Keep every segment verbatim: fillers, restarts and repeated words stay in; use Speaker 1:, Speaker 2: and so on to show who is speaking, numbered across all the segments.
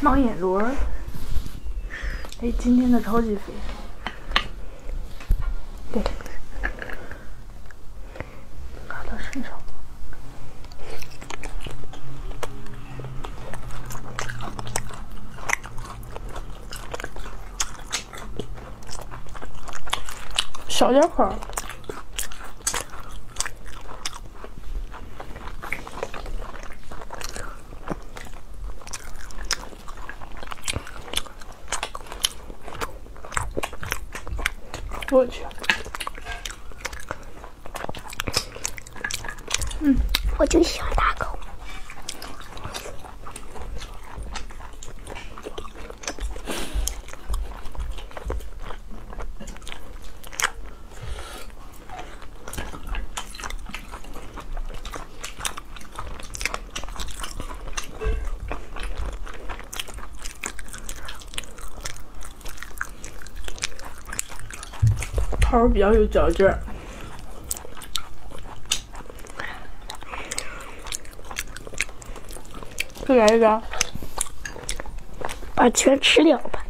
Speaker 1: 盲眼螺儿，哎，今天的超级肥。对，卡到身上。小点块儿。我去，嗯，
Speaker 2: 我就喜欢大口。
Speaker 1: 泡儿比较有嚼劲儿。再来一个，
Speaker 2: 把全吃掉吧。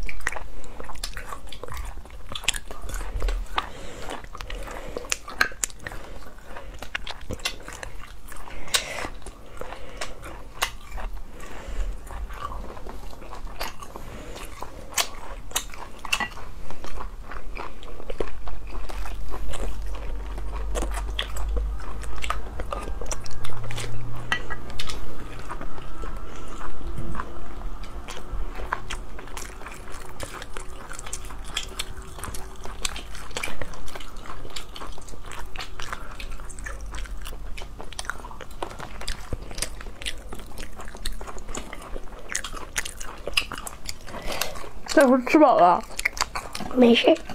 Speaker 1: 待会儿吃饱了，
Speaker 2: 没事。